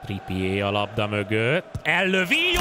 Trippier a labda mögött. Ellövi, jó!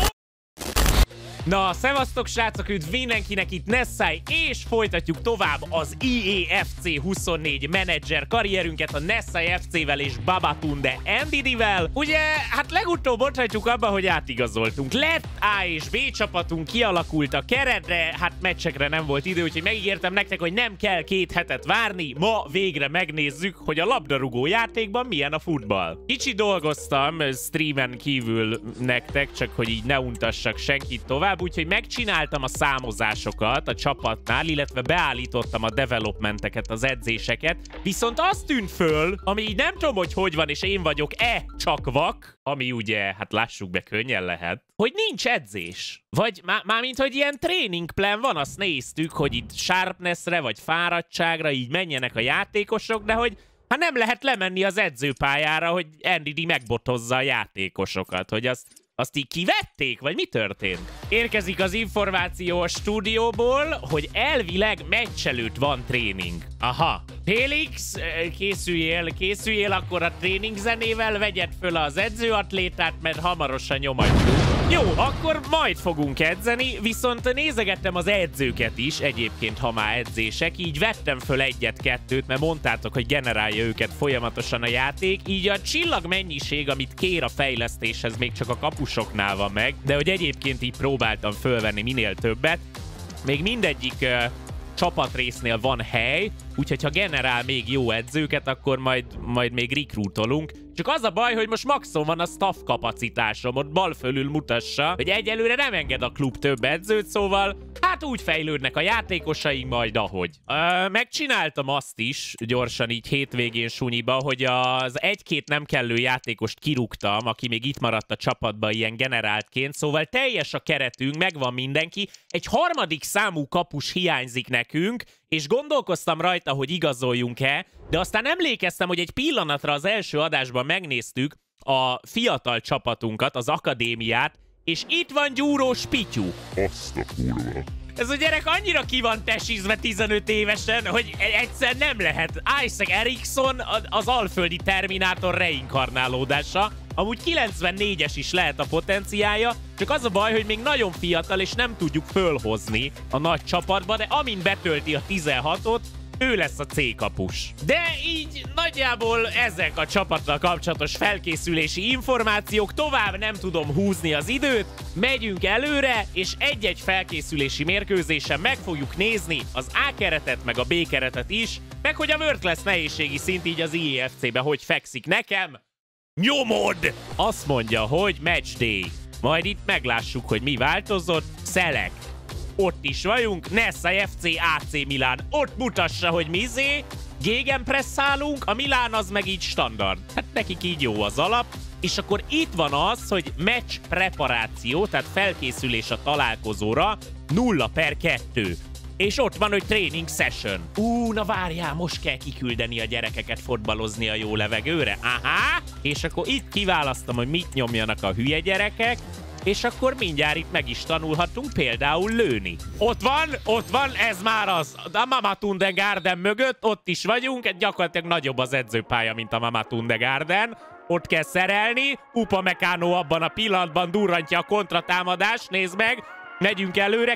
Na, szevasztok srácok, üdv mindenkinek, itt Nessai, és folytatjuk tovább az IEFC 24 menedzser karrierünket a Nessai FC-vel és Babatunde Ndidivel. Ugye, hát legutóbb mondhatjuk abba, hogy átigazoltunk. Lett A és B csapatunk, kialakult a keretre, hát meccsekre nem volt idő, úgyhogy megígértem nektek, hogy nem kell 2 hetet várni. Ma végre megnézzük, hogy a labdarúgó játékban milyen a futball. Kicsi dolgoztam streamen kívül nektek, csak hogy így ne untassak senkit tovább. Úgyhogy megcsináltam a számozásokat a csapatnál, illetve beállítottam a developmenteket, az edzéseket. Viszont azt tűnt föl, ami így nem tudom, hogy van, és én vagyok-e csak vak, ami ugye, hát lássuk be, könnyen lehet, hogy nincs edzés. Vagy mármint, hogy ilyen training plan van, azt néztük, hogy itt sharpnessre, vagy fáradtságra így menjenek a játékosok, de hogy hát nem lehet lemenni az edzőpályára, hogy Ndidi megbotozza a játékosokat, hogy azt így kivették? Vagy mi történt? Érkezik az információ a stúdióból, hogy elvileg meccs előtt van tréning. Aha. Félix, készüljél akkor a tréning zenével, vegyed föl az edzőatlétát, mert hamarosan nyomatjuk. Jó, akkor majd fogunk edzeni, viszont nézegettem az edzőket is, egyébként ha már edzések, így vettem föl 1-2, mert mondtátok, hogy generálja őket folyamatosan a játék, így a csillag mennyiség, amit kér a fejlesztéshez, még csak a kapusoknál van meg, de hogy egyébként így próbáltam fölvenni minél többet. Még mindegyik csapatrésznél van hely, úgyhogy ha generál még jó edzőket, akkor majd még rekrútolunk. Csak az a baj, hogy most maxon van a staff kapacitásom, ott bal fölül mutassa, hogy egyelőre nem enged a klub több edzőt, szóval hát úgy fejlődnek a játékosaink majd ahogy. Megcsináltam azt is, gyorsan így hétvégén sunyiba, hogy az 1-2 nem kellő játékost kirúgtam, aki még itt maradt a csapatba ilyen generáltként, szóval teljes a keretünk, megvan mindenki. Egy harmadik számú kapus hiányzik nekünk, és gondolkoztam rajta, hogy igazoljunk-e, de aztán emlékeztem, hogy egy pillanatra az első adásban megnéztük a fiatal csapatunkat, az akadémiát, és itt van Gyúrós Pityu. Azt a kurva. Ez a gyerek annyira ki van tesizve 15 évesen, hogy egyszer nem lehet. Isaac Erikson az alföldi Terminátor reinkarnálódása. Amúgy 94-es is lehet a potenciája, csak az a baj, hogy még nagyon fiatal, és nem tudjuk fölhozni a nagy csapatba, de amint betölti a 16-ot, ő lesz a C-kapus. De így nagyjából ezek a csapattal kapcsolatos felkészülési információk, tovább nem tudom húzni az időt, megyünk előre, és egy-egy felkészülési mérkőzésen meg fogjuk nézni az A keretet, meg a B keretet is, meg hogy a World Class nehézségi szint így az IEFC-be hogy fekszik nekem. Nyomod! Azt mondja, hogy match day. Majd itt meglássuk, hogy mi változott. Select. Ott is vagyunk. Nessai FC AC Milán. Ott mutassa, hogy mizé. Gegenpresszálunk. A Milán az meg így standard. Hát nekik így jó az alap. És akkor itt van az, hogy match preparáció, tehát felkészülés a találkozóra 0/2. És ott van, hogy training session. Na várjál, most kell kiküldeni a gyerekeket fotbalozni a jó levegőre. Aha! És akkor itt kiválasztom, hogy mit nyomjanak a hülye gyerekek, és akkor mindjárt itt meg is tanulhatunk például lőni. Ott van, ez már az. A Babatunde Garden mögött, ott is vagyunk, gyakorlatilag nagyobb az edzőpálya, mint a Babatunde Garden. Ott kell szerelni, Upamecano abban a pillanatban durrantja a kontratámadást, nézd meg, megyünk előre,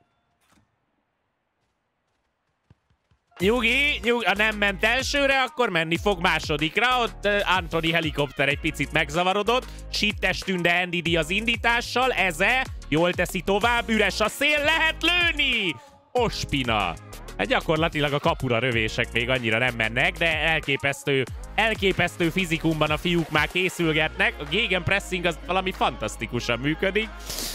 Nyugi, ha nem ment elsőre, akkor menni fog másodikra. Ott Anthony helikopter egy picit megzavarodott. Sittestünde Ndidi az indítással. Eze, jól teszi tovább, üres a szél, lehet lőni! Ospina. Hát gyakorlatilag a kapura rövések még annyira nem mennek, de elképesztő fizikumban a fiúk már készülgetnek. A gegenpressing az valami fantasztikusan működik.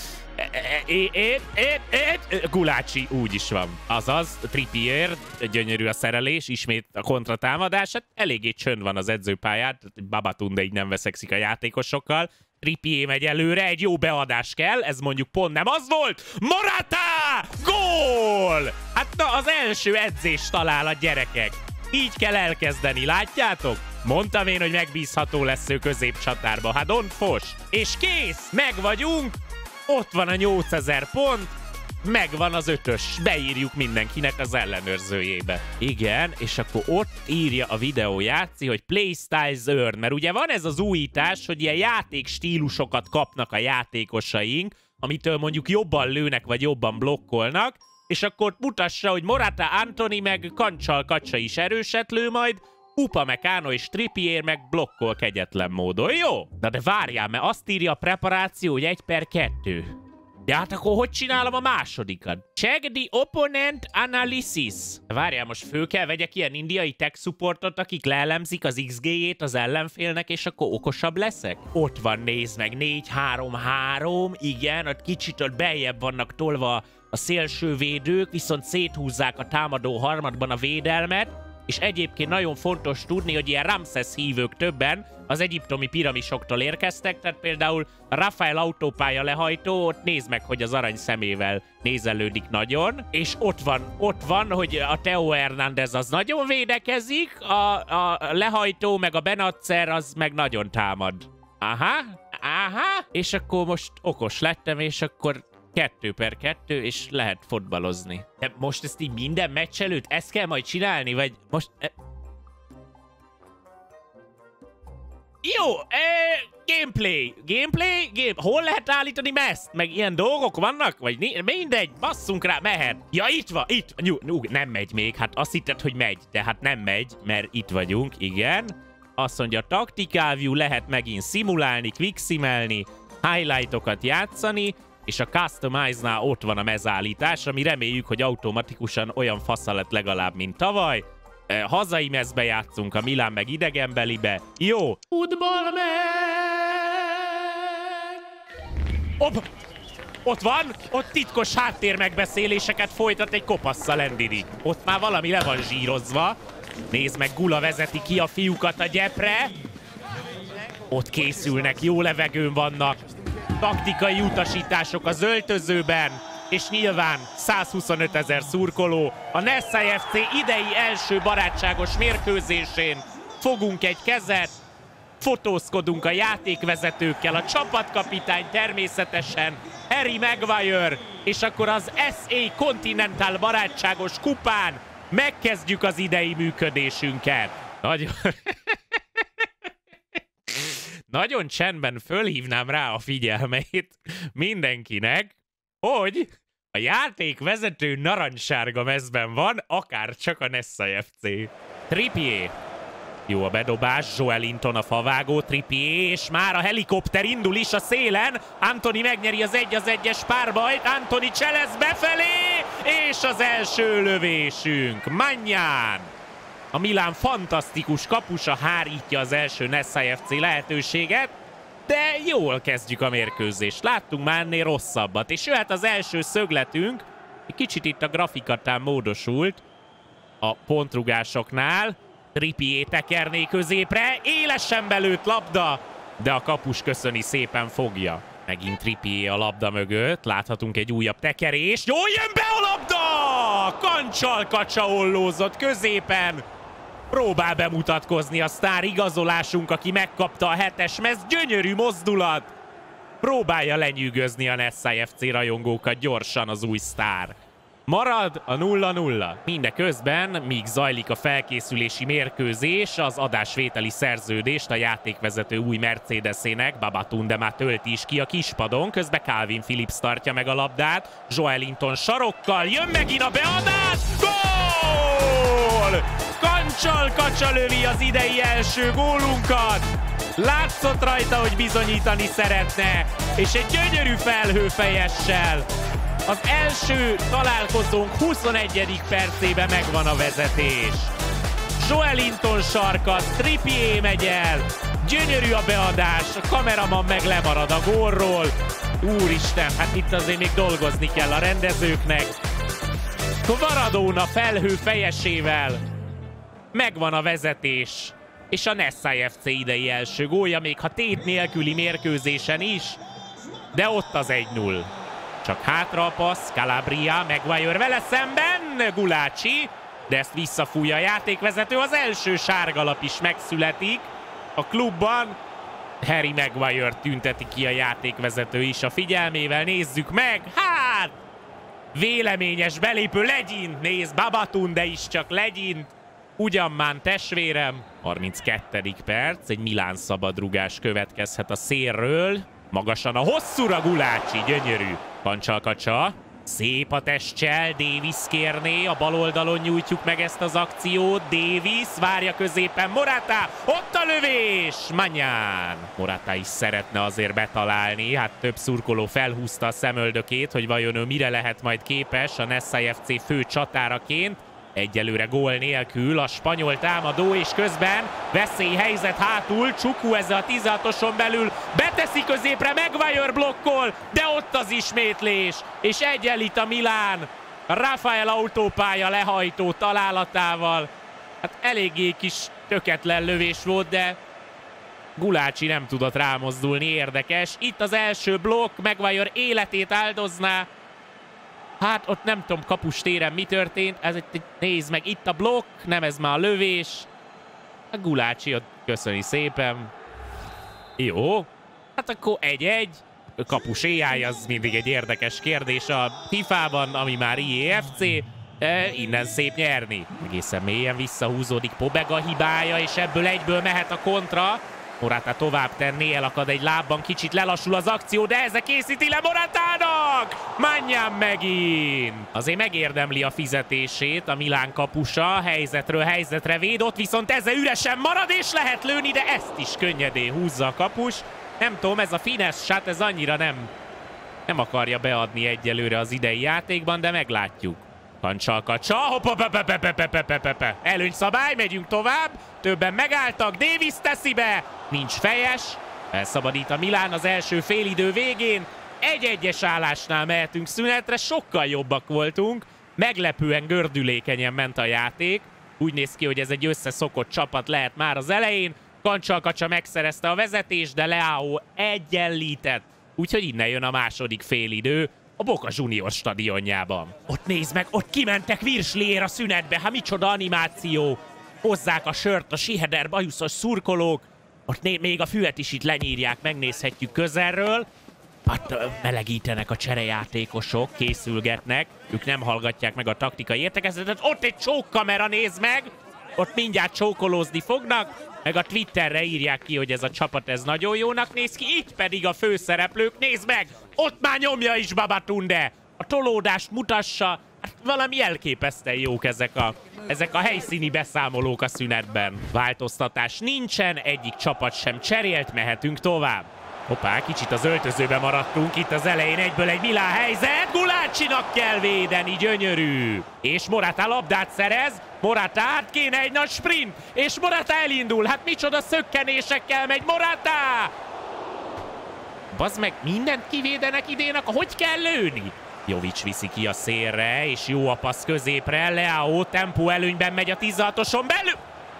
Gulácsi úgy is van. Azaz, Trippier, gyönyörű a szerelés, ismét a kontratámadás, hát eléggé csönd van az edzőpályát, Babatunde így nem veszekszik a játékosokkal. Trippier megy előre, egy jó beadás kell, ez mondjuk pont nem az volt. Morata! Gól! Hát na, az első edzés talál a gyerekek. Így kell elkezdeni, látjátok? Mondtam én, hogy megbízható lesz ő középcsatárba, hát don't fos. És kész, meg vagyunk. Ott van a 8000 pont, megvan az 5-ös. Beírjuk mindenkinek az ellenőrzőjébe. Igen, és akkor ott írja a videójátszi, hogy Playstyles Earn, mert ugye van ez az újítás, hogy ilyen játékstílusokat kapnak a játékosaink, amitől mondjuk jobban lőnek, vagy jobban blokkolnak, és akkor mutassa, hogy Morata Anthony meg Kancsal Kacsa is erőset lő majd, Upamecano és Trippier meg blokkol kegyetlen módon. Jó? De várjál, mert azt írja a preparáció, hogy 1/2. De hát akkor hogy csinálom a másodikat? Check the opponent analysis. Várjál, most föl kell vegyek ilyen indiai tech supportot, akik leelemzik az XG-jét az ellenfélnek, és akkor okosabb leszek? Ott van, nézd meg, 4-3-3, igen, ott kicsit ott beljebb vannak tolva a szélső védők, viszont széthúzzák a támadó harmadban a védelmet, és egyébként nagyon fontos tudni, hogy ilyen Ramszesz hívők többen az egyiptomi piramisoktól érkeztek, tehát például a Rafael autópálya lehajtó, ott nézd meg, hogy az arany szemével nézelődik nagyon, és ott van, hogy a Theo Hernández az nagyon védekezik, a lehajtó meg a Benatzer az meg nagyon támad. Aha, és akkor most okos lettem, és akkor 2/2, és lehet fotbalozni. De most ezt így minden meccs előtt ezt kell majd csinálni, vagy most... Jó, gameplay. Hol lehet állítani meszt? Meg ilyen dolgok vannak? Vagy mindegy, basszunk rá, mehet. Ja, itt van, nem megy még, hát azt hitted, hogy megy, de hát nem megy, mert itt vagyunk, igen. Azt mondja, tactical view, lehet megint szimulálni, quick-simelni, highlightokat játszani, és a Customize-nál ott van a mezállítás, ami reméljük, hogy automatikusan olyan fasza lett legalább, mint tavaly. Hazai mezbe játszunk, a Milán meg idegenbelibe. Jó. Futball meg! Ott van, ott titkos háttérmegbeszéléseket folytat egy kopasszal Endidi. Ott már valami le van zsírozva. Nézd meg, Gula vezeti ki a fiúkat a gyepre. Ott készülnek, jó levegőn vannak. Taktikai utasítások az öltözőben, és nyilván 125 000 szurkoló. A Nessai FC idei első barátságos mérkőzésén fogunk egy kezet, fotózkodunk a játékvezetőkkel, a csapatkapitány természetesen, Harry Maguire, és akkor az SA Continental barátságos kupán megkezdjük az idei működésünket. Nagyon csendben fölhívnám rá a figyelmeit mindenkinek, hogy a játékvezető narancssárga mezben van, akár csak a Nessai FC. Trippier. Jó a bedobás, Joelinton a favágó, Trippier, és már a helikopter indul is a szélen. Anthony megnyeri az 1-1-es párbajt, Anthony cselez befelé, és az első lövésünk. Magnán. A Milán fantasztikus kapusa hárítja az első Nessai FC lehetőséget, de jól kezdjük a mérkőzést. Láttunk már ennél rosszabbat, és jöhet az első szögletünk. Egy kicsit itt a grafikatán módosult a pontrugásoknál. Trippier tekerné középre, élesen belőtt labda, de a kapus köszöni, szépen fogja. Megint Trippier a labda mögött, láthatunk egy újabb tekerést. Jól jön be a labda! Kancsal Kacsa ollózott középen. Próbál bemutatkozni a sztár igazolásunk, aki megkapta a 7-es mez. Gyönyörű mozdulat. Próbálja lenyűgözni a Nessai FC rajongókat gyorsan az új sztár. Marad a 0-0. Mindeközben, míg zajlik a felkészülési mérkőzés, az adásvételi szerződést a játékvezető új Mercedesének, Babatunde már tölti is ki a kispadon, közben Calvin Phillips tartja meg a labdát, Joelinton sarokkal, jön megint a beadás, gól! Kancsal Kacsa lövi az idei első gólunkat, látszott rajta, hogy bizonyítani szeretne, és egy gyönyörű felhőfejessel az első találkozónk 21. percében megvan a vezetés. Joelinton sarkat, Trippier megy el, gyönyörű a beadás, a kameraman meg lemarad a gólról. Úristen, hát itt azért még dolgozni kell a rendezőknek. Maradona felhő fejesével megvan a vezetés, és a Nessai FC idei első gólja, még ha tét nélküli mérkőzésen is, de ott az 1-0. Csak hátra a passz, Calabria, Maguire vele szemben, Gulácsi, de ezt visszafújja a játékvezető, az első sárgalap is megszületik a klubban. Harry Maguire tünteti ki a játékvezető is a figyelmével, nézzük meg, hát véleményes belépő, legyint, nézd, Babatunde is csak legyint. Ugyanmán testvérem. 32. perc, egy Milán szabadrugás következhet a szélről. Magasan a hosszúra Gulácsi, gyönyörű. Kancsalkacsa. Szép a testcsel, Davis kérné, a bal oldalon nyújtjuk meg ezt az akciót. Davis várja középen Morata, ott a lövés! Mañán. Morata is szeretne azért betalálni, hát több szurkoló felhúzta a szemöldökét, hogy vajon ő mire lehet majd képes a Nessai FC fő csatáraként. Egyelőre gól nélkül a spanyol támadó, és közben veszélyhelyzet hátul, Csuku ezzel a 16-oson belül beteszi középre, Maguire blokkol, de ott az ismétlés, és egyenlít a Milán. Rafael autópálya lehajtó találatával. Hát eléggé kis töketlen lövés volt, de Gulácsi nem tudott rámozdulni, érdekes. Itt az első blokk, Maguire életét áldozná. Hát ott nem tudom kapus téren mi történt, ez itt nézd meg, itt a blokk, nem ez már a lövés. A Gulácsi ott köszöni szépen. Jó, hát akkor 1-1. Kapus AI az mindig egy érdekes kérdés a FIFA-ban, ami már IEFC. Innen szép nyerni. Egészen mélyen visszahúzódik Pobega hibája, és ebből egyből mehet a kontra. Morata tovább tenné, elakad egy lábban, kicsit lelassul az akció, de ezzel készíti le Moratának! Mañán megint! Azért megérdemli a fizetését a Milán kapusa, helyzetről helyzetre véd, ott viszont ezzel üresen marad, és lehet lőni, de ezt is könnyedén húzza a kapus. Nem tudom, ez a finesse shot, ez annyira nem akarja beadni egyelőre az idei játékban, de meglátjuk. Kancsalkacsa, előnyszabály, megyünk tovább, többen megálltak, Davis teszi be, nincs fejes, felszabadít a Milán az első félidő végén, 1-1-es állásnál mehetünk szünetre, sokkal jobbak voltunk, meglepően gördülékenyen ment a játék, úgy néz ki, hogy ez egy összeszokott csapat lehet már az elején, Kancsalkacsa megszerezte a vezetést, de Leao egyenlített, úgyhogy innen jön a második félidő, a Boca Juniors stadionjában. Ott nézd meg, ott kimentek Virsliért a szünetbe, hát micsoda animáció. Hozzák a sört a Siheder bajuszos szurkolók. Ott még a füvet is itt lenyírják, megnézhetjük közelről. Hát melegítenek a cserejátékosok, készülgetnek. Ők nem hallgatják meg a taktikai értekezetet. Ott egy csókkamera, nézd meg! Ott mindjárt csókolózni fognak. Meg a Twitterre írják ki, hogy ez a csapat ez nagyon jónak néz ki, itt pedig a főszereplők, nézd meg! Ott már nyomja is Babatunde! A tolódást mutassa, hát valami elképesztően jók ezek a helyszíni beszámolók a szünetben. Változtatás nincsen, egyik csapat sem cserélt, mehetünk tovább. Hoppá, kicsit az öltözőbe maradtunk, itt az elején egyből egy Milán helyzet, Gulácsinak kell védeni, gyönyörű! És Morata labdát szerez, Morata, hát kéne egy nagy sprint, és Morata elindul, hát micsoda szökkenésekkel megy Morata! Bazd meg, mindent kivédenek idének, hogy kell lőni? Jovic viszi ki a szélre, és jó a passz középre, Leao tempó előnyben megy a 16-oson belül!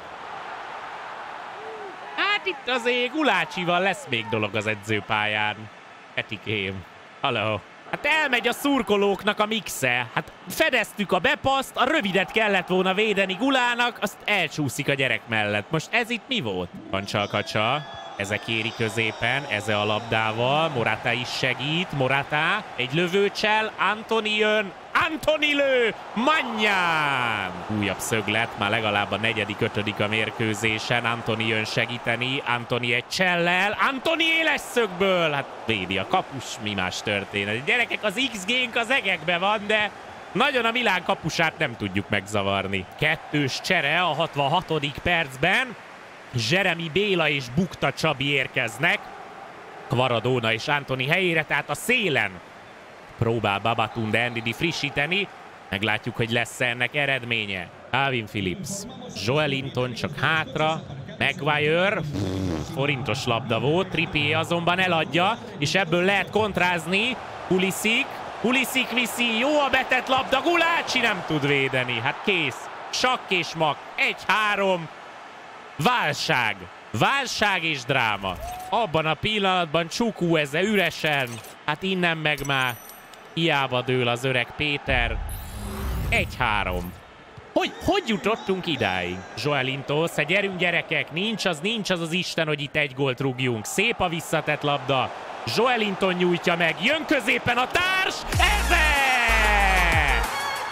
Hát itt azért Gulácsival lesz még dolog az edzőpályán. Etikém. Halló. Hát elmegy a szurkolóknak a mixe. Hát fedeztük a bepaszt, a rövidet kellett volna védeni Gulának, azt elcsúszik a gyerek mellett. Most ez itt mi volt? Kancsalkacsa. Eze kéri középen, Eze a labdával, Morata is segít, Morata, egy lövőcsel, Antony jön, Antony lő, Mañán! Újabb szöglet, már legalább a 4.-5. a mérkőzésen, Antony jön segíteni, Antony egy csellel, Antony éles szögből, hát védi a kapus, mi más történet. Gyerekek, az XG-nk az egekben van, de nagyon a Milán kapusát nem tudjuk megzavarni. Kettős csere a 66. percben, Jeremy Béla és Bukta Csabi érkeznek. Kvaradona és Antony helyére, tehát a szélen próbál Babatunde Ndidi frissíteni. Meglátjuk, hogy lesz ennek eredménye. Calvin Phillips, Joelinton csak hátra, Maguire, forintos labda volt, Trippier azonban eladja, és ebből lehet kontrázni. Pulisic viszi, jó a betett labda, Gulácsi nem tud védeni, hát kész. Sakk és mak, 1-3. Válság és dráma. Abban a pillanatban Csuku ezzel üresen. Hát innen meg már hiába dől az öreg Péter. 1-3. Hogy jutottunk idáig? Joelinton, gyerünk gyerekek, nincs az Isten, hogy itt egy gólt rúgjunk. Szép a visszatett labda. Joelinton nyújtja meg, jön középen a társ, Eze!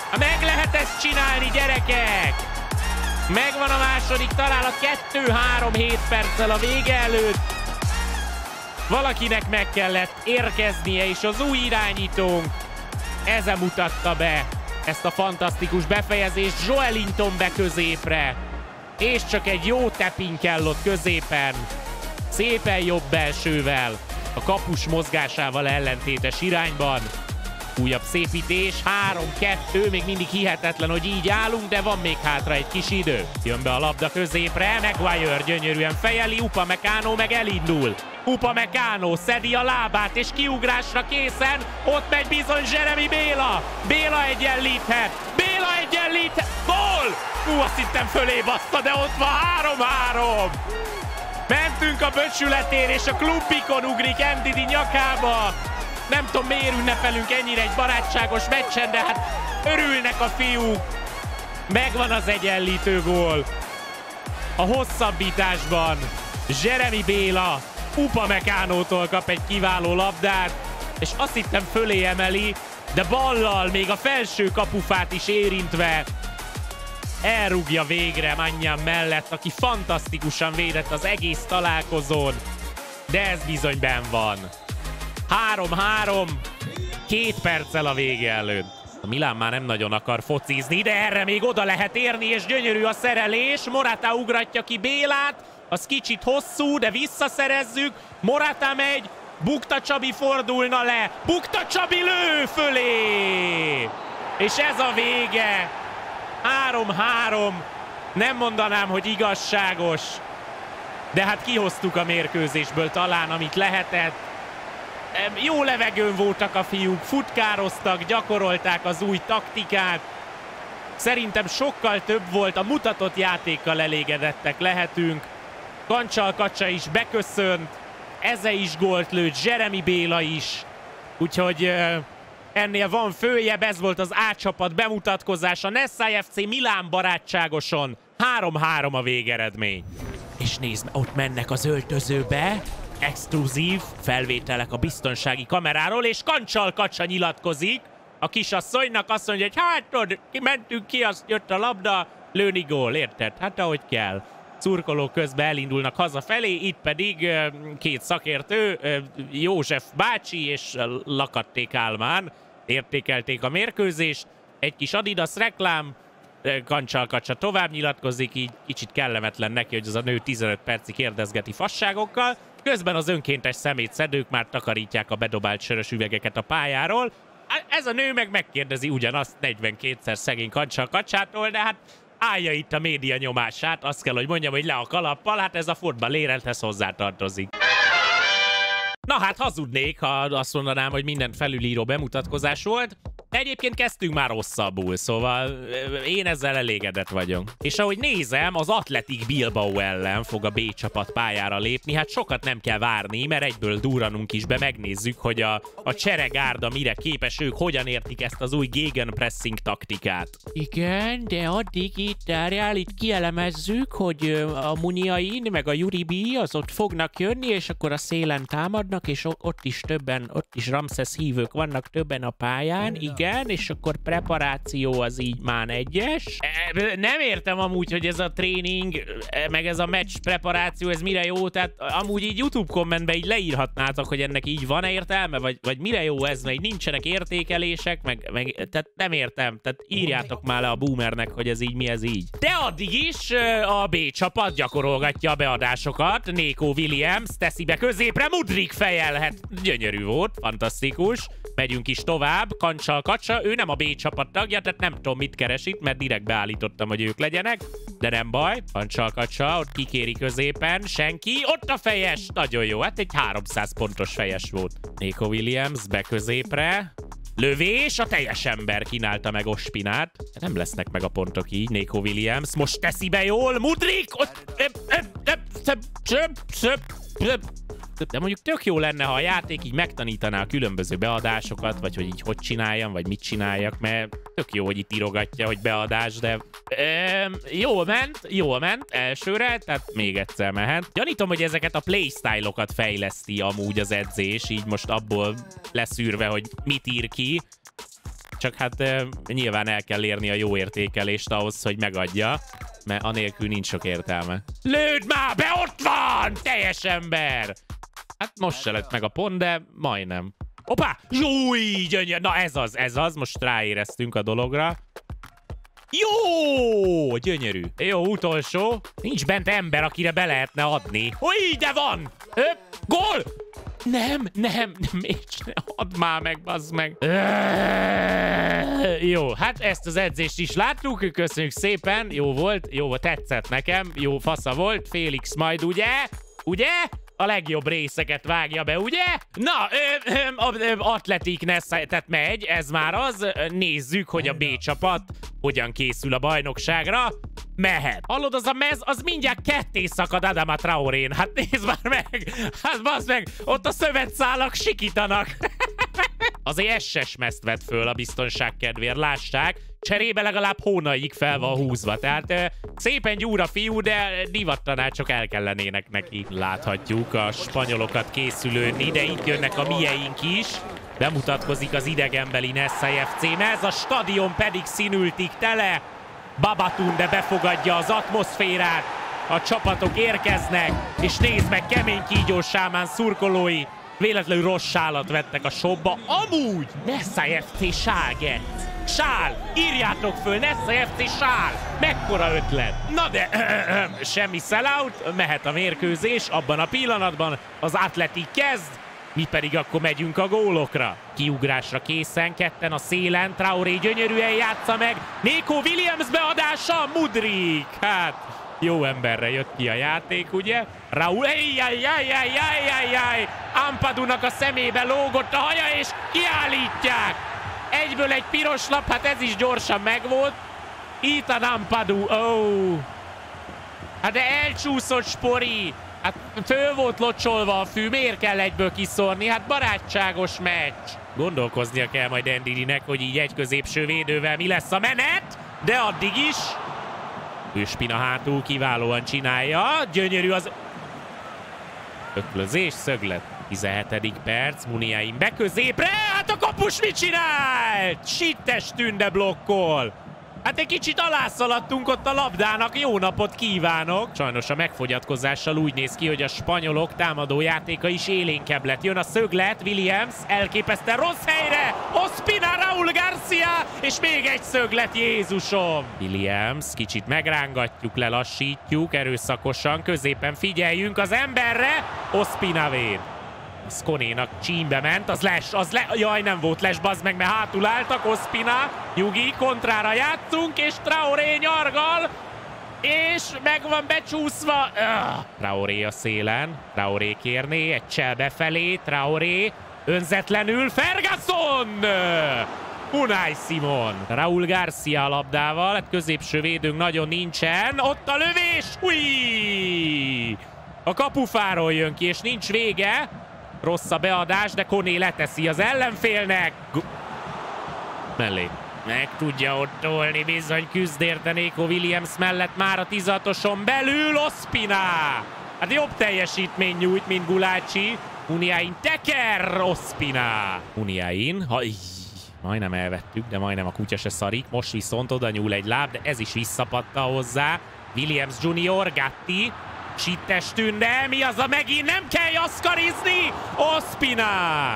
Meg lehet ezt csinálni, gyerekek! Megvan a második találat 2-3-7 perccel a vége előtt. Valakinek meg kellett érkeznie, és az új irányítónk ezen mutatta be ezt a fantasztikus befejezést. Joelinton be középre, és csak egy jó tapping kell ott középen. Szépen jobb belsővel, a kapus mozgásával ellentétes irányban. Újabb szépítés, 3-2, még mindig hihetetlen, hogy így állunk, de van még hátra egy kis idő. Jön be a labda középre, Maguire gyönyörűen fejeli, Upamecano meg elindul. Upamecano szedi a lábát, és kiugrásra készen, ott megy bizony Jeremy Béla. Béla egyenlíthet, Béla egyenlíthet, gól! Azt hittem fölé baszta, de ott van 3-3. Mentünk a becsületén, és a klubikon ugrik Ndidi nyakába. Nem tudom, miért ünnepelünk ennyire egy barátságos meccsen, de hát örülnek a fiúk. Megvan az egyenlítő gól. A hosszabbításban Jeremy Béla Upamecánótól kap egy kiváló labdát, és azt hittem fölé emeli, de ballal még a felső kapufát is érintve elrúgja végre Maignan mellett, aki fantasztikusan védett az egész találkozón, de ez bizony benn van. 3-3, 2 perccel a vége előtt. A Milán már nem nagyon akar focizni, de erre még oda lehet érni, és gyönyörű a szerelés. Morata ugratja ki Bélát, az kicsit hosszú, de visszaszerezzük. Morata megy, Bukta Csabi fordulna le, Bukta Csabi lő fölé! És ez a vége. 3-3, nem mondanám, hogy igazságos, de hát kihoztuk a mérkőzésből talán, amit lehetett. Jó levegőn voltak a fiúk, futkároztak, gyakorolták az új taktikát. Szerintem sokkal több volt, a mutatott játékkal elégedettek lehetünk. Kancsalkacsa is beköszönt, Eze is gólt lőtt, Jeremy Béla is. Úgyhogy ennél van följebb, ez volt az A csapat bemutatkozása. Nessai FC Milán barátságoson. 3-3 a végeredmény. És nézd, ott mennek az öltözőbe. Exkluzív felvételek a biztonsági kameráról, és Kancsalkacsa nyilatkozik. A kisasszonynak azt mondja, hogy hát tudod, mentünk ki, azt jött a labda, lőni gól, érted? Hát ahogy kell. Szurkolók közben elindulnak hazafelé, itt pedig két szakértő, József bácsi és Lakatté Kálmán értékelték a mérkőzést. Egy kis Adidas reklám, Kancsalkacsa tovább nyilatkozik, így kicsit kellemetlen neki, hogy az a nő 15 percig kérdezgeti fasságokkal. Közben az önkéntes szemétszedők már takarítják a bedobált sörös üvegeket a pályáról. Ez a nő meg megkérdezi ugyanazt 42-szer szegény Kancsalkacsától, de hát állja itt a média nyomását, azt kell, hogy mondjam, hogy le a kalappal, hát ez a fotball élethez hozzátartozik. Na hát hazudnék, ha azt mondanám, hogy mindent felülíró bemutatkozás volt. Egyébként kezdtünk már rosszabbul, szóval én ezzel elégedett vagyok. És ahogy nézem, az Athletic Bilbao ellen fog a B csapat pályára lépni, hát sokat nem kell várni, mert egyből durranunk is be, megnézzük, hogy a cseregárda mire képes, ők hogyan értik ezt az új gegenpressing taktikát. Igen, de addig itt kielemezzük, hogy a Muniain meg a Uribe az ott fognak jönni, és akkor a szélen támadnak, és ott is Ramses hívők vannak többen a pályán, igen, és akkor preparáció az így már egyes. Nem értem amúgy, hogy ez a tréning, meg ez a meccs preparáció, ez mire jó, tehát amúgy így YouTube kommentben így leírhatnátok, hogy ennek így van értelme, vagy mire jó ez, mert nincsenek értékelések, meg tehát nem értem, tehát írjátok már le a boomernek, hogy ez így mi ez így. De addig is a B csapat gyakorolgatja a beadásokat, Neco Williams teszi be középre, Mudryk fejelhet, gyönyörű volt, fantasztikus. Megyünk is tovább, Kancsalkacsa, ő nem a B csapat tagja, tehát nem tudom mit keres itt, mert direkt beállítottam, hogy ők legyenek, de nem baj. Kancsalkacsa, ott kikéri középen, senki, ott a fejes, nagyon jó, hát egy 300 pontos fejes volt. Neco Williams be középre, lövés, a teljes ember kínálta meg Ospinát. Nem lesznek meg a pontok így, Neco Williams, most teszi be jól, Mudryk, de mondjuk tök jó lenne, ha a játék így megtanítaná a különböző beadásokat, vagy hogy így hogy csináljam, vagy mit csináljak, mert tök jó, hogy itt írogatja, hogy beadás, de jól ment elsőre, tehát még egyszer mehet. Gyanítom, hogy ezeket a playstyle-okat fejleszti amúgy az edzés, így most abból leszűrve, hogy mit ír ki. csak hát nyilván el kell érni a jó értékelést ahhoz, hogy megadja, mert anélkül nincs sok értelme. Lőd már be, ott van! Teljes ember! Hát most se lett meg a pont, de majdnem. Hoppá! Júj, gyönyör! Na ez az, most ráéreztünk a dologra. Jó! Gyönyörű. Jó, utolsó. Nincs bent ember, akire be lehetne adni. Hogy de van! Gól! Nem, Mitch, add már meg, bazd meg. Jó, hát ezt az edzést is láttuk, köszönjük szépen, jó volt, tetszett nekem, jó fasza volt, Félix majd, ugye? A legjobb részeket vágja be, ugye? Na, Athletic, tehát megy, ez már az. Nézzük, hogy a B csapat hogyan készül a bajnokságra. Mehet. Hallod, az a mez, az mindjárt ketté szakad Adama Traorén. Hát nézd már meg! Hát bazd meg, ott a szövetszálak sikítanak. Azért SS mezt vett föl a biztonság kedvéért, lássák. Cserébe legalább hónaig fel van húzva. Tehát szépen gyúr a fiú, de divattanácsok el kellenének neki. Láthatjuk a spanyolokat készülődni, de itt jönnek a mieink is. Bemutatkozik az idegenbeli Nessai FC, ez a stadion pedig színültig tele. Babatunde befogadja az atmoszférát. A csapatok érkeznek, és nézd meg, kemény kígyó sámán szurkolói. Véletlenül rossz sálat vettek a shopba. Amúgy Nessai FC Ságet. Sál! Írjátok föl, Nessai FC Sál! Mekkora ötlet! Na de semmi sellout, mehet a mérkőzés, abban a pillanatban az Athletic kezd, mi pedig akkor megyünk a gólokra. Kiugrásra készen, ketten a szélen, Traoré gyönyörűen játsza meg, Nico Williams beadása, Mudryk! Hát, jó emberre jött ki a játék, ugye? Raúl, Ampadunak a szemébe lógott a haja, és kiállítják! Egyből egy piros lap, hát ez is gyorsan megvolt. Ethan Ampadu, hát de elcsúszott Spori. Hát föl volt locsolva a fű, miért kell egyből kiszórni? Hát barátságos meccs. Gondolkoznia kell majd Ndidi-nek, hogy így egy középső védővel mi lesz a menet, de addig is. Őspina hátul kiválóan csinálja, gyönyörű az öklözés, szöglet. 17. perc, Muniain be középre, hát a kapus mit csinált? Sittes Tünde blokkol. Hát egy kicsit alászaladtunk ott a labdának, jó napot kívánok! Sajnos a megfogyatkozással úgy néz ki, hogy a spanyolok támadójátéka is élénkebb lett. Jön a szöglet, Williams elképesztően rossz helyre! Ospina, Raúl Garcia, és még egy szöglet, Jézusom! Williams, kicsit megrángatjuk, lelassítjuk, erőszakosan, középen figyeljünk az emberre, Ospina véd. Skonénak csímbe ment, jaj, nem volt les, bazd meg, mert hátul álltak, Ospina, nyugi, kontrára játszunk, és Traoré nyargal, és meg van becsúszva. Traoré a szélen, Traoré kérné, egy csel befelé, Traoré, önzetlenül, Ferguson! Unai Simon. Raúl Garcia a labdával, hát középső védőnk nagyon nincsen, ott a lövés, ui! A kapufáról jön ki, és nincs vége. Rossz a beadás, de Koné leteszi az ellenfélnek. Mellé. Meg tudja ott tolni, bizony küzd érte Nico Williams mellett már a 16-oson belül. Ospina! Hát jobb teljesítmény nyújt, mint Gulácsi. Muniain teker, Ospina. Muniain, majdnem elvettük, de majdnem a kutya se szarik. Most viszont oda nyúl egy láb, de ez is visszapadta hozzá. Williams Junior, Gatti. Sittes Tünde, mi az a megint? Nem kell jaszkarizni! Ospina!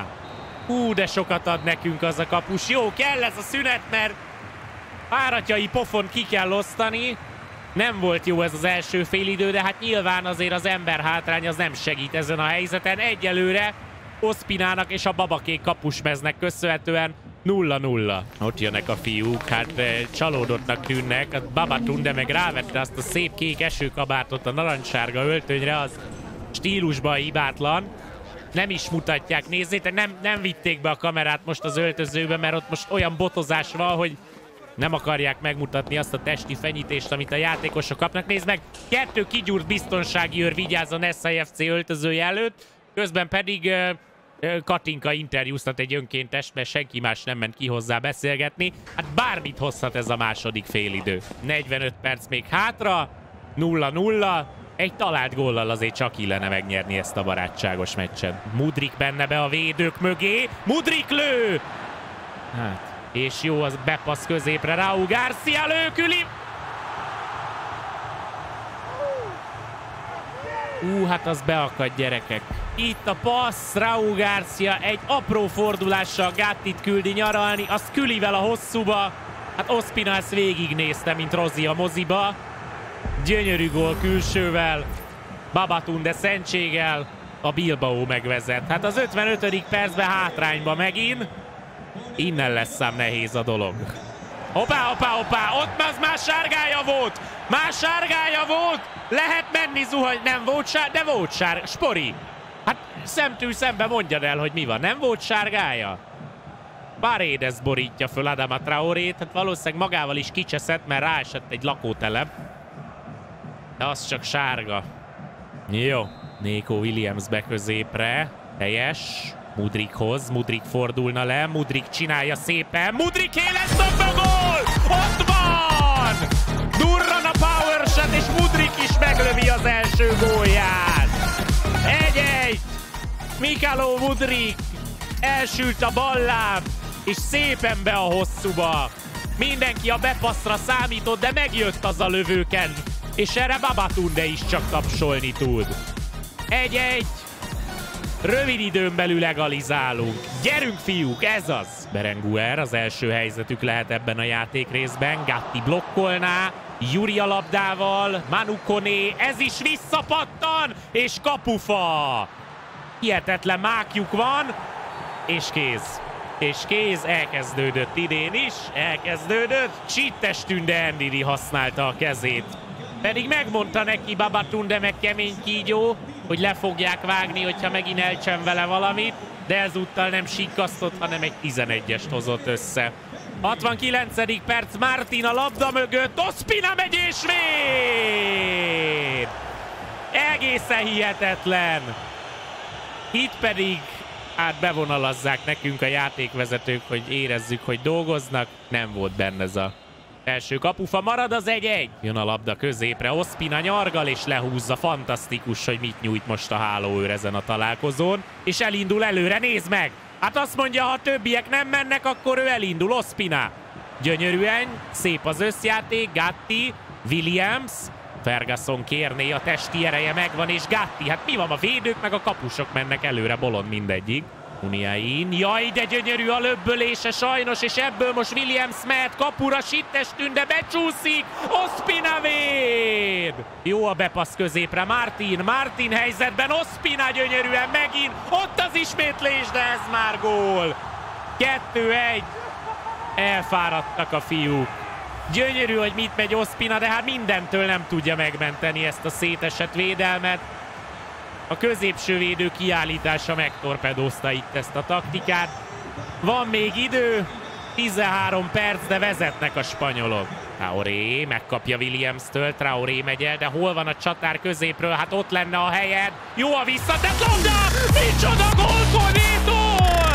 De sokat ad nekünk az a kapus. Jó, kell ez a szünet, mert páratjai pofon ki kell osztani. Nem volt jó ez az első félidő, de hát nyilván azért az ember hátrány az nem segít ezen a helyzeten. Egyelőre Ospinának és a babakék kapusmeznek köszönhetően 0-0. Ott jönnek a fiúk, hát csalódottnak tűnnek. A Babatunde meg rávette azt a szép kék esőkabátot a narancssárga öltönyre, az stílusban hibátlan. Nem is mutatják, nézzétek, nem vitték be a kamerát most az öltözőbe, mert ott most olyan botozás van, hogy nem akarják megmutatni azt a testi fenyítést, amit a játékosok kapnak. Nézd meg, 2 kigyúrt biztonsági őr vigyáz a Nessai FC öltözője előtt, közben pedig Katinka interjúztat egy önkéntest, mert senki más nem ment ki hozzá beszélgetni. Hát bármit hozhat ez a második félidő. 45 perc még hátra, 0-0. Egy talált góllal azért csak illene megnyerni ezt a barátságos meccset. Mudryk benne be a védők mögé. Mudryk lő! Hát, És jó az bepassz középre, Raúl Garcia lőküli. Hát az beakad, gyerekek. Itt a passz, Raúl Garcia egy apró fordulással Gattit küldi nyaralni, az külivel a hosszúba. Hát Ospina ezt végignézte, mint Rozi a moziba. Gyönyörű gól külsővel. Babatunde szentséggel. A Bilbao megvezet. Hát az 55. percben hátrányba megint. Innen lesz ám nehéz a dolog. Hoppá! Ott az már sárgája volt! Már sárgája volt! Lehet menni, zuhany, nem volt sár, de volt sár. Spori! Hát szemtől szembe mondjad el, hogy mi van. Nem volt sárgája? Paredes borítja föl Adama Traorét. Hát valószínűleg magával is kicseszett, mert ráesett egy lakótelep. De az csak sárga. Jó. Nico Williams be középre. Helyes. Mudrikhoz. Mudrik fordulna le. Mudrik csinálja szépen. Mudriké lesz a gól! Ott van! Durran a power shot, és Mudrik is meglövi az első gólját. 1-1. Mikalo Mudrik. Elsült a balláb, és szépen be a hosszúba. Mindenki a bepasszra számított, de megjött az a lövőken. És erre Babatunde is csak tapsolni tud. 1-1. Rövid időn belül legalizálunk. Gyerünk, fiúk, ez az! Berenguer, az első helyzetük lehet ebben a játékrészben. Gatti blokkolná. Juri a labdával. Manu Koné, ez is visszapattan! És kapufa! Hihetetlen mákjuk van. És kéz. És kéz, elkezdődött idén is. Elkezdődött. Csittestünde Ndidi használta a kezét. Pedig megmondta neki Babatunde meg kemény kígyó, hogy le fogják vágni, hogyha megint elcsem vele valamit, de ezúttal nem sikkasztott, hanem egy 11-est hozott össze. 69. perc, Martin a labda mögött, Ospina megy és véd! Egészen hihetetlen! Itt pedig bevonalazzák nekünk a játékvezetők, hogy érezzük, hogy dolgoznak. Nem volt benne ez a első kapufa, marad az 1-1. Jön a labda középre, Ospina nyargal és lehúzza. Fantasztikus, hogy mit nyújt most a hálóőr ezen a találkozón. És elindul előre, nézd meg! Hát azt mondja, ha a többiek nem mennek, akkor ő elindul, Ospina. Gyönyörűen, szép az összjáték, Gatti, Williams. Ferguson kérné, a testi ereje megvan, és Gatti. Hát mi van, a védők meg a kapusok mennek előre, bolond mindegyik. Uniain, jaj, de gyönyörű a löbbölése sajnos, és ebből most Williams mehet kapura, Sittestünde becsúszik, Ospina véd! Jó a bepassz középre, Martin helyzetben, Ospina gyönyörűen megint, ott az ismétlés, de ez már gól! 2-1, elfáradtak a fiúk. Gyönyörű, hogy mit megy Ospina, de hát mindentől nem tudja megmenteni ezt a szétesett védelmet. A középső védő kiállítása megtorpedózta itt ezt a taktikát. Van még idő, 13 perc, de vezetnek a spanyolok. Traoré megkapja Williams-től, Traoré megy el, de hol van a csatár középről? Hát ott lenne a helyed. Jó a visszatett labda! Micsoda gól Konétól!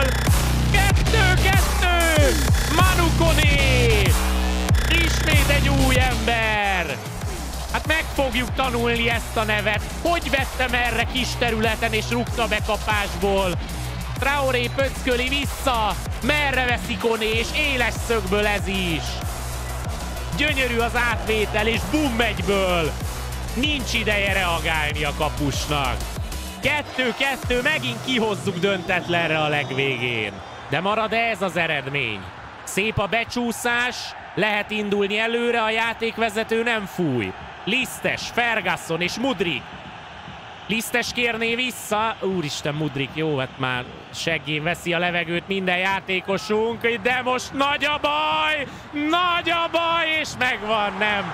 2-2! Manu Koné! Ismét egy új ember! Hát meg fogjuk tanulni ezt a nevet. Hogy vettem erre kis területen és rúgta be kapásból. Traoré pöcköli vissza. Merre veszi Koné, és éles szögből ez is. Gyönyörű az átvétel, és bum egyből. Nincs ideje reagálni a kapusnak. 2-2, megint kihozzuk döntetlenre a legvégén. De marad ez az eredmény. Szép a becsúszás, lehet indulni előre, a játékvezető nem fúj. Lisztes, Ferguson és Mudrik. Lisztes kérné vissza. Úristen, Mudrik, jó, hát már seggén veszi a levegőt minden játékosunk, de most nagy a baj! Nagy a baj, és megvan, nem?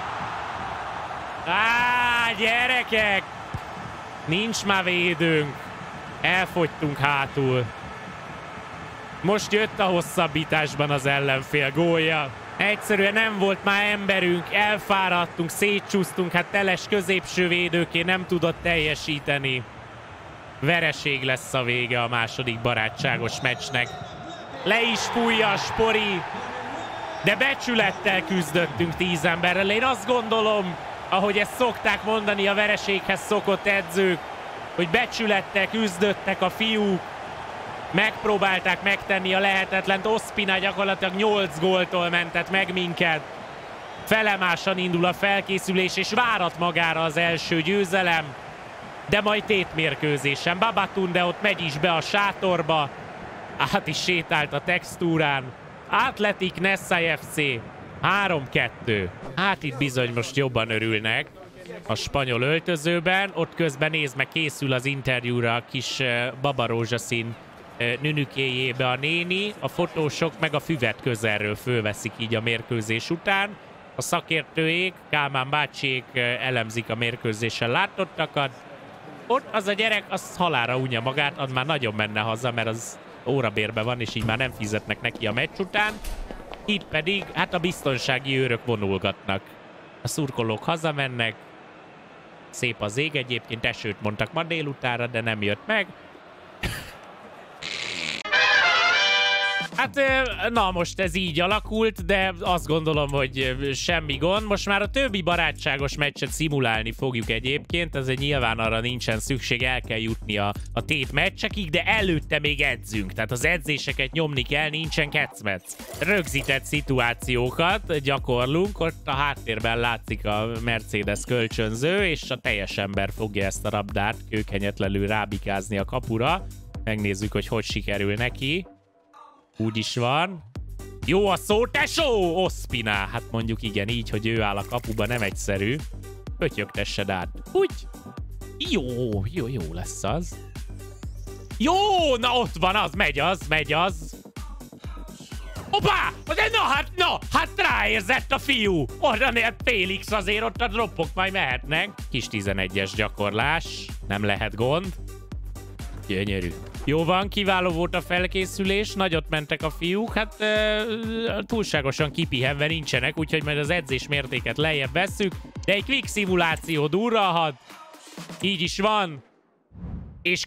Gyerekek! Nincs már védőnk. Elfogytunk hátul. Most jött a hosszabbításban az ellenfél gólja. Egyszerűen nem volt már emberünk, elfáradtunk, szétcsúsztunk, hát teles középső védőké nem tudott teljesíteni. Vereség lesz a vége a második barátságos meccsnek. Le is fújja a Spori, de becsülettel küzdöttünk 10 emberrel. Én azt gondolom, ahogy ezt szokták mondani a vereséghez szokott edzők, hogy becsülettel küzdöttek a fiúk, Megpróbálták megtenni a lehetetlent, Ospina gyakorlatilag 8 góltól mentett meg minket. Felemásan indul a felkészülés, és várat magára az első győzelem. De majd tétmérkőzésen. Babatunde ott megy is be a sátorba. Át is sétált a textúrán. Athletic Nessai FC. 3-2. Hát itt bizony most jobban örülnek a spanyol öltözőben. Ott közben nézd meg, készül az interjúra a kis babarózsaszín nünükéjébe a néni. A fotósok meg a füvet közelről fölveszik így a mérkőzés után. A szakértőik, Kálmán bácsiék elemzik a mérkőzésen látottakat. Ott az a gyerek, az halálra unja magát, az már nagyon menne haza, mert az órabérben van, és így már nem fizetnek neki a meccs után. Itt pedig, hát a biztonsági őrök vonulgatnak. A szurkolók hazamennek. Szép az ég egyébként, esőt mondtak ma délutánra, de nem jött meg. Hát, na most ez így alakult, de azt gondolom, hogy semmi gond. Most már a többi barátságos meccset szimulálni fogjuk egyébként, ezért nyilván arra nincsen szükség, el kell jutni a tét meccsekig, de előtte még edzünk, tehát az edzéseket nyomni kell, nincsen kecmec. Rögzített szituációkat gyakorlunk, ott a háttérben látszik a Mercedes kölcsönző, és a teljes ember fogja ezt a labdát kőkenyetlenül rábikázni a kapura. Megnézzük, hogy sikerül neki. Úgy is van. Jó a szó, tesó! Ospina. Hát mondjuk igen, így, hogy ő áll a kapuba, nem egyszerű. Pötyögtessed át. Úgy. Jó lesz az. Jó, na ott van az, megy az. Hoppá! De hát ráérzett a fiú. Oda Félix azért, ott a droppok majd mehetnek. Kis 11-es gyakorlás. Nem lehet gond. Gyönyörű. Jó van, kiváló volt a felkészülés, nagyot mentek a fiúk, hát túlságosan kipihenve nincsenek, úgyhogy majd az edzés mértéket lejjebb vesszük, de egy quick szimuláció durralhat. Így is van. És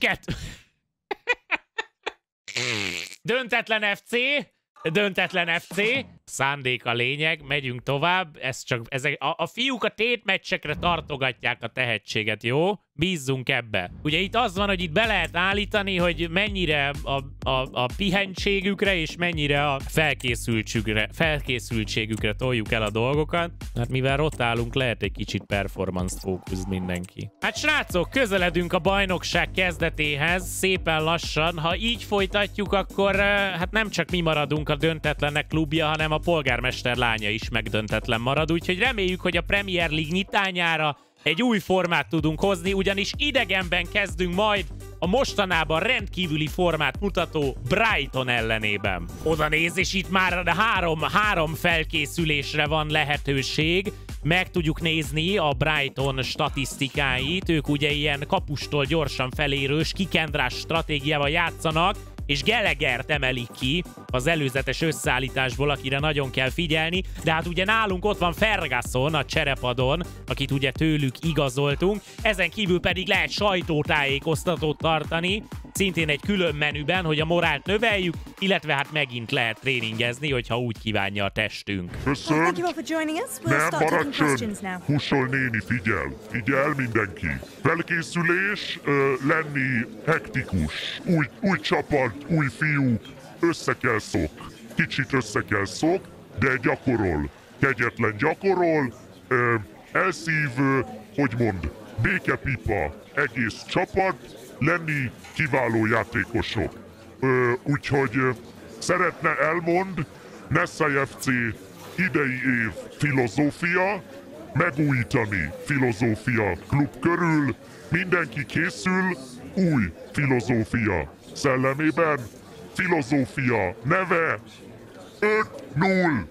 Döntetlen FC. Szándék a lényeg, megyünk tovább. A fiúk a tétmeccsekre tartogatják a tehetséget, jó? Bízzunk ebbe. Ugye itt az van, hogy itt be lehet állítani, hogy mennyire a pihentségükre és mennyire a felkészültségükre toljuk el a dolgokat. Hát mivel rotálunk, lehet egy kicsit performance fókusz mindenki. Hát srácok, közeledünk a bajnokság kezdetéhez, szépen lassan. Ha így folytatjuk, akkor hát nem csak mi maradunk a döntetlenek klubja, hanem a polgármester lánya is megdöntetlen marad. Úgyhogy reméljük, hogy a Premier League nyitányára egy új formát tudunk hozni, ugyanis idegenben kezdünk majd a mostanában rendkívüli formát mutató Brighton ellenében. Oda néz, és itt már három felkészülésre van lehetőség. Meg tudjuk nézni a Brighton statisztikáit. Ők ugye ilyen kapustól gyorsan felérős, kikendrás stratégiával játszanak, és Gallaghert emelik ki az előzetes összeállításból, akire nagyon kell figyelni, de hát ugye nálunk ott van Ferguson a cserepadon, akit ugye tőlük igazoltunk, ezen kívül pedig lehet sajtótájékoztatót tartani, szintén egy külön menüben, hogy a morált növeljük, illetve hát megint lehet tréningezni, hogyha úgy kívánja a testünk. Köszönöm. Nem, maradjon! Húsol néni, figyel mindenki. Felkészülés, lenni hektikus. Új csapat, új fiú, kicsit össze kell szok, de gyakorol. Kegyetlen gyakorol, elszív, békepipa, egész csapat, lenni kiváló játékosok. Úgyhogy szeretne elmond, Nessai FC idei év filozófia, megújítani filozófia klub körül, mindenki készül új filozófia szellemében, filozófia neve 5-0.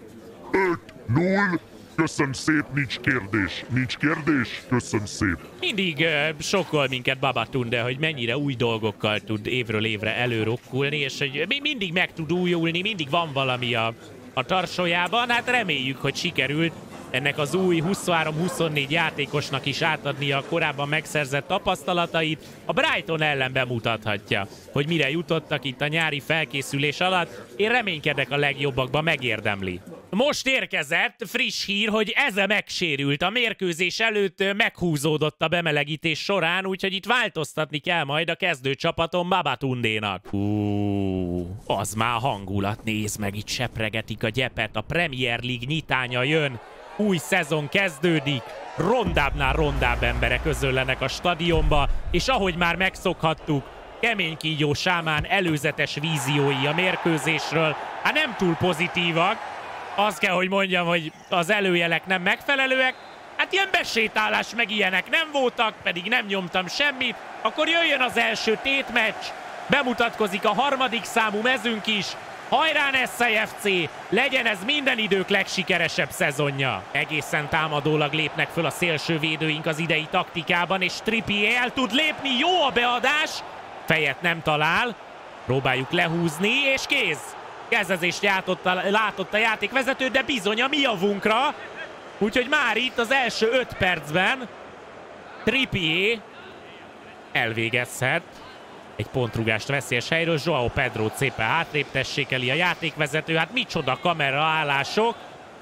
Köszönöm szép, nincs kérdés, köszönöm szép. Mindig sokkol minket Babatunde, hogy mennyire új dolgokkal tud évről évre előrokkulni, és hogy mindig meg tud újulni, mindig van valami a tarsójában. Hát reméljük, hogy sikerült ennek az új 23-24 játékosnak is átadni a korábban megszerzett tapasztalatait. A Brighton ellen bemutathatja, hogy mire jutottak itt a nyári felkészülés alatt. Én reménykedek a legjobbakba, megérdemli. Most érkezett friss hír, hogy Eze megsérült. A mérkőzés előtt meghúzódott a bemelegítés során, úgyhogy itt változtatni kell majd a kezdőcsapaton Babatundénak. Az már hangulat, nézd meg, itt sepregetik a gyepet, a Premier League nyitánya jön, új szezon kezdődik, rondábbnál rondább emberek közöllenek a stadionba, és ahogy már megszokhattuk, kemény kígyó Sámán előzetes víziói a mérkőzésről, hát nem túl pozitívak, azt kell, hogy mondjam, hogy az előjelek nem megfelelőek, hát ilyen besétálás meg ilyenek nem voltak, pedig nem nyomtam semmit, akkor jöjjön az első tétmeccs, bemutatkozik a harmadik számú mezünk is, hajrá Nessai FC, legyen ez minden idők legsikeresebb szezonja. Egészen támadólag lépnek föl a szélsővédőink az idei taktikában, és Trippier el tud lépni, jó a beadás, fejet nem talál, próbáljuk lehúzni, és kész. Kezdezést látott a játékvezető, de bizony a mi javunkra, úgyhogy már itt az első 5 percben Trippier elvégezhet egy pontrúgást veszélyes helyről. João Pedro szépen hátrébb tessékeli a játékvezető, hát micsoda kameraállások.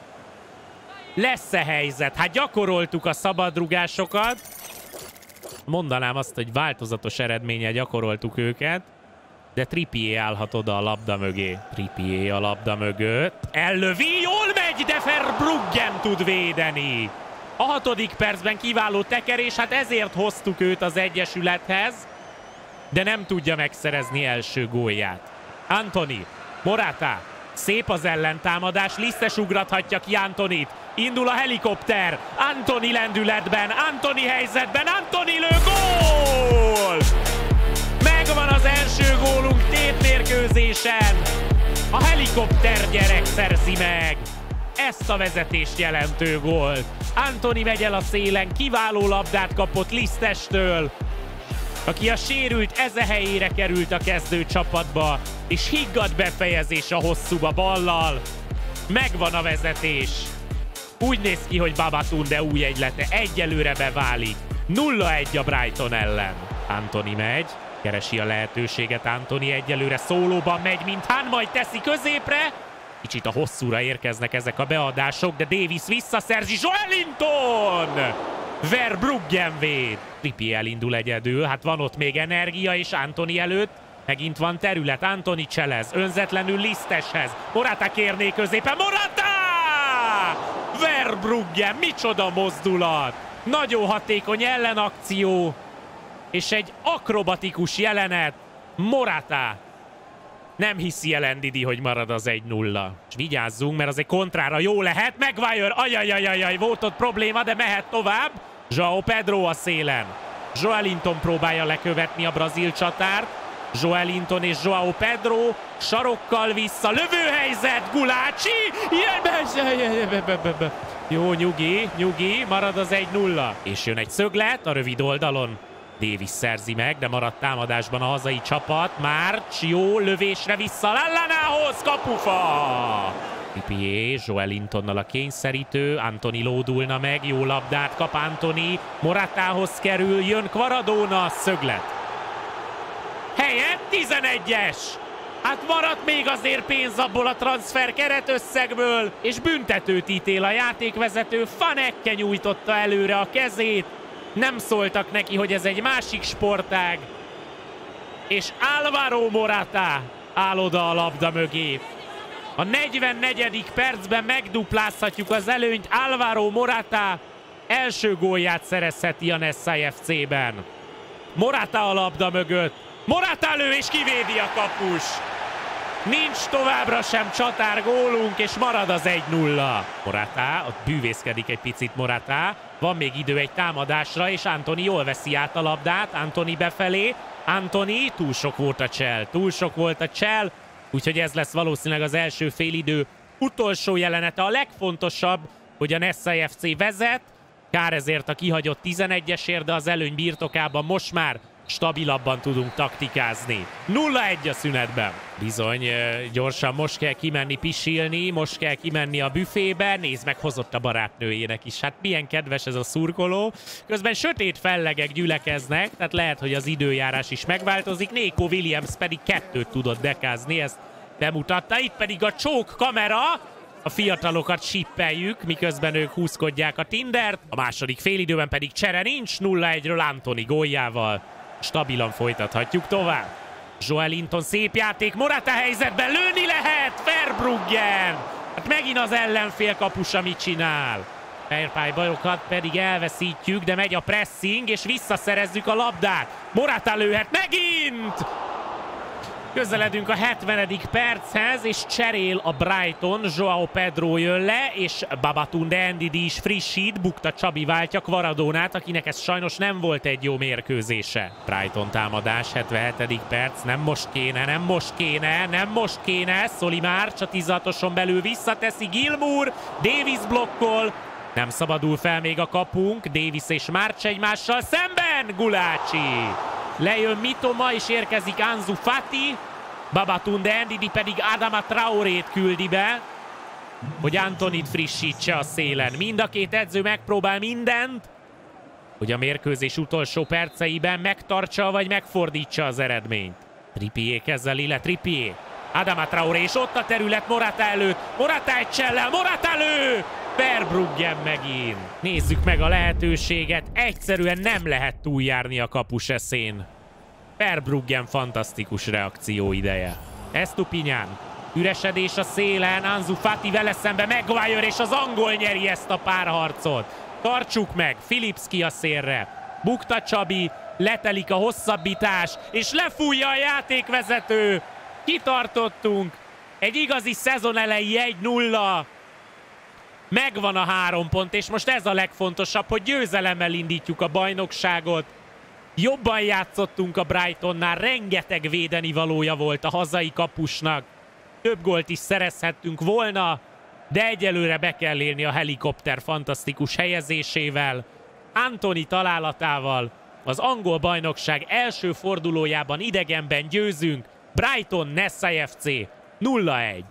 Lesz-e helyzet? Hát gyakoroltuk a szabadrugásokat. Mondanám azt, hogy változatos eredménnyel gyakoroltuk őket, de Trippier állhat oda a labda mögé. Trippier a labda mögött. Ellövi, jól megy, de Verbruggen tud védeni. A 6. percben kiváló tekerés, hát ezért hoztuk őt az Egyesülethez, de nem tudja megszerezni első gólját. Antony, Morata, szép az ellentámadás, Lisztes ugrathatja ki Antonit. Indul a helikopter, Antony lendületben, Antony helyzetben, Antony lő, gól! Megvan az első gólunk tétmérkőzésen. A helikopter gyerek szerzi meg ezt a vezetést jelentő gólt. Antony megy el a szélen, kiváló labdát kapott Lisztestől, aki a sérült eze helyére került a kezdőcsapatba, és higgadt befejezés a hosszúba ballal. Megvan a vezetés. Úgy néz ki, hogy Babatunde új egylete egyelőre beválik. 0-1 a Brighton ellen. Antony megy, keresi a lehetőséget, Antony egyelőre szólóban megy, mintán majd teszi középre. Kicsit a hosszúra érkeznek ezek a beadások, de Davis visszaszerzi, Joelinton! Verbruggen véd. Trippier elindul egyedül, hát van ott még energia, és Antony előtt megint van terület. Antony cselez, önzetlenül Liszteshez. Morata kérné középen, Morata! Verbruggen, micsoda mozdulat! Nagyon hatékony ellenakció, és egy akrobatikus jelenet. Morata nem hiszi el Ndidi, hogy marad az 1-0. És vigyázzunk, mert az egy kontrára jó lehet. Maguire, ajajajajaj, volt ott probléma, de mehet tovább. João Pedro a szélen. Joelinton próbálja lekövetni a brazil csatárt. Joelinton és João Pedro sarokkal vissza. Lövőhelyzet, Gulácsi! Jó, nyugi, marad az 1-0. És jön egy szöglet a rövid oldalon. Davis szerzi meg, de maradt támadásban a hazai csapat. Márcs, jó, lövésre vissza Lallanához, kapufa! Trippier, Joelintonnal a kényszerítő, Antony lódulna meg, jó labdát kap Antony, Moratához kerül, jön Kvaradona, szöglet. Helyett 11-es! Hát maradt még azért pénz abból a transfer keretösszegből, és büntetőt ítél a játékvezető, Fanekke nyújtotta előre a kezét, nem szóltak neki, hogy ez egy másik sportág, és Alvaro Morata áll oda a labda mögé. A 44. percben megduplázhatjuk az előnyt, Alvaro Morata első gólját szerezheti a Nessai FC-ben. Morata a labda mögött, Morata lő és kivédi a kapus. Nincs továbbra sem csatár gólunk, és marad az 1-0. Morata, ott bűvészkedik egy picit Morata, van még idő egy támadásra, és Antony jól veszi át a labdát, Antony befelé, Antony, túl sok volt a csel, úgyhogy ez lesz valószínűleg az első félidő utolsó jelenete. A legfontosabb, hogy a Nessai FC vezet, kár ezért a kihagyott 11-esért, de az előny birtokában most már stabilabban tudunk taktikázni. 0-1 a szünetben. Bizony, gyorsan most kell kimenni pisilni, most kell kimenni a büfébe. Nézd meg, hozott a barátnőjének is. Hát milyen kedves ez a szurkoló. Közben sötét fellegek gyülekeznek, tehát lehet, hogy az időjárás is megváltozik. Neco Williams pedig 2-t tudott dekázni, ezt bemutatta. Itt pedig a csók kamera. A fiatalokat sippeljük, miközben ők húzkodják a Tindert. A második félidőben pedig csere nincs, 0-1-ről Antony góljával. Stabilan folytathatjuk tovább. Joelinton szép játék, Morata helyzetben lőni lehet, Verbruggen! Hát megint az ellenfél kapus, amit csinál. Fejpálybajokat pedig elveszítjük, de megy a pressing, és visszaszerezzük a labdát. Morata lőhet megint! Közeledünk a 70. perchez, és cserél a Brighton. Joao Pedro jön le, és Babatunde Ndidi is frissít. Bukta Csabi váltja Kvaradónát, akinek ez sajnos nem volt egy jó mérkőzése. Brighton támadás, 77. perc. Nem most kéne, nem most kéne, nem most kéne. Szoli Márcs a 16-oson belül visszateszi. Gilmour, Davis blokkol. Nem szabadul fel még a kapunk. Davis és Márcs egymással szemben. Gulácsi. Lejön Mitoma, és érkezik Ansu Fati. Babatunde Ndidi pedig Adama Traorét küldi be, hogy Antonit frissítse a szélen. Mind a két edző megpróbál mindent, hogy a mérkőzés utolsó perceiben megtartsa, vagy megfordítsa az eredményt. Trippier kezeli le, Trippier. Adama Traoré, és ott a terület Morata előtt. Morata egy csellel, Morata lő! Verbruggen megint. Nézzük meg a lehetőséget. Egyszerűen nem lehet túljárni a kapus eszén. Verbruggen fantasztikus reakció ideje. Estupiñán. Üresedés a szélen. Ansu Fati vele szembe. Maguire, és az angol nyeri ezt a párharcot. Tartsuk meg. Filipski a szélre. Bukta Csabi. Letelik a hosszabbítás. És lefújja a játékvezető. Kitartottunk. Egy igazi szezon elejé 1-0. Megvan a 3 pont, és most ez a legfontosabb, hogy győzelemmel indítjuk a bajnokságot. Jobban játszottunk a Brightonnál, rengeteg védeni valója volt a hazai kapusnak. Több gólt is szerezhettünk volna, de egyelőre be kell élni a helikopter fantasztikus helyezésével. Antony találatával az angol bajnokság első fordulójában idegenben győzünk. Brighton Nessai FC 0-1.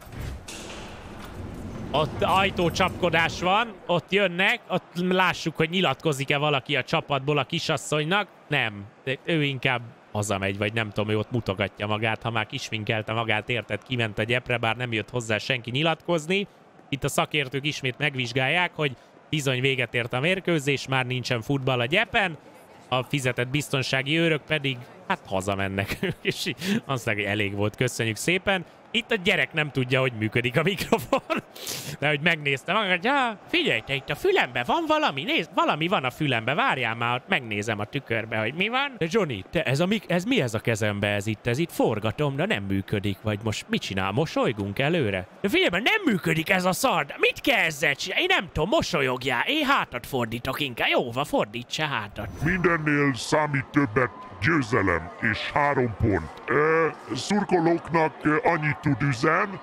Ott ajtócsapkodás van, ott jönnek, ott lássuk, hogy nyilatkozik-e valaki a csapatból a kisasszonynak. Nem, de ő inkább hazamegy, vagy nem tudom, ő ott mutogatja magát, ha már kisminkelte magát, érted, kiment a gyepre, bár nem jött hozzá senki nyilatkozni. Itt a szakértők ismét megvizsgálják, hogy bizony véget ért a mérkőzés, már nincsen futball a gyepen, a fizetett biztonsági őrök pedig hát hazamennek, és azt mondják, hogy elég volt, köszönjük szépen. Itt a gyerek nem tudja, hogy működik a mikrofon. De hogy megnéztem, hogy ja, figyelj, te itt a fülembe van valami? Nézd, valami van a fülembe, várjál már, ott megnézem a tükörbe, hogy mi van. De Johnny, te ez mi ez a kezembe, ez itt forgatom, de nem működik, vagy most mit csinál, mosolygunk előre? De figyelj, nem működik ez a szar, de mit kell ezzel csinálni? Én nem tudom, mosolyogjál, én hátat fordítok inkább, jóva, fordítsa hátat. Mindennél számít többet győzelem és 3 pont. Szurkolóknak annyit tud üzen,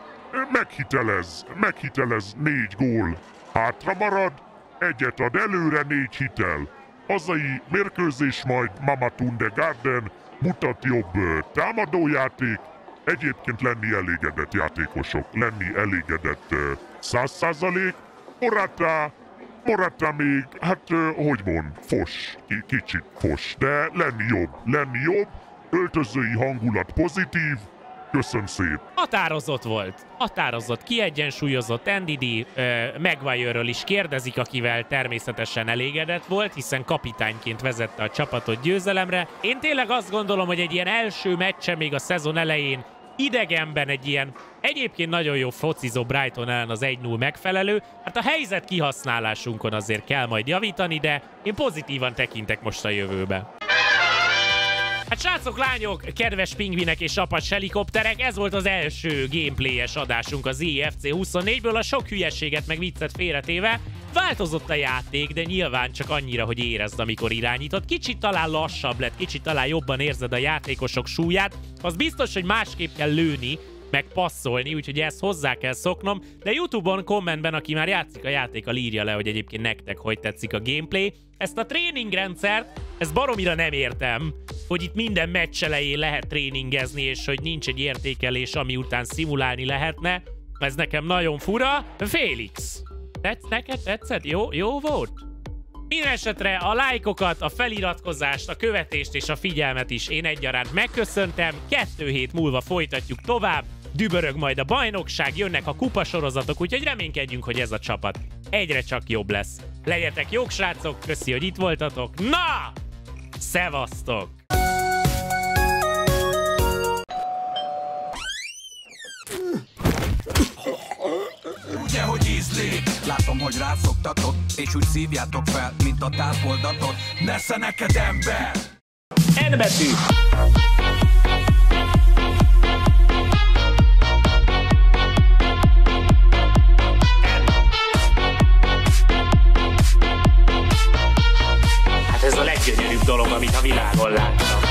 meghitelez 4 gól. Hátra marad, egyet ad előre, 4 hitel. Hazai mérkőzés majd Mamatunde Garden mutat jobb támadójáték. Egyébként lenni elégedett játékosok, lenni elégedett 100%. Morata még, hát hogy mond, fos, kicsit fos, de lenni jobb, öltözői hangulat pozitív, köszönöm szép. Határozott volt, határozott, kiegyensúlyozott. Ndidi Maguire-ről is kérdezik, akivel természetesen elégedett volt, hiszen kapitányként vezette a csapatot győzelemre. Én tényleg azt gondolom, hogy egy ilyen első meccse még a szezon elején idegenben egy ilyen egyébként nagyon jó focizó Brighton ellen az 1-0 megfelelő. Hát a helyzet kihasználásunkon azért kell majd javítani, de én pozitívan tekintek most a jövőbe. Hát srácok, lányok, kedves pingvinek és apacs helikopterek, ez volt az első gameplayes adásunk az IFC 24-ből, a sok hülyeséget meg viccet félretéve. Változott a játék, de nyilván csak annyira, hogy érezd, amikor irányított. Kicsit talán lassabb lett, kicsit talán jobban érzed a játékosok súlyát. Az biztos, hogy másképp kell lőni, meg passzolni, úgyhogy ezt hozzá kell szoknom. De YouTube-on, kommentben, aki már játszik a játékkal, írja le, hogy egyébként nektek hogy tetszik a gameplay. Ezt a tréningrendszert, ezt baromira nem értem, hogy itt minden meccs elején lehet tréningezni, és hogy nincs egy értékelés, ami után szimulálni lehetne. Ez nekem nagyon fura. Félix, neked tetszett? Jó volt? Minden esetre a lájkokat, a feliratkozást, a követést és a figyelmet is én egyaránt megköszöntem. 2 hét múlva folytatjuk tovább. Dübörög majd a bajnokság, jönnek a kupasorozatok, úgyhogy reménykedjünk, hogy ez a csapat egyre csak jobb lesz. Legyetek jók, srácok, köszi, hogy itt voltatok. Na! Szevasztok! ízlik. Látom, hogy rászoktatok, és úgy szívjátok fel, mint a tápoldatot. Nesze neked ember! N betű! Hát ez a leggyönyörűbb dolog, amit a világon láttam.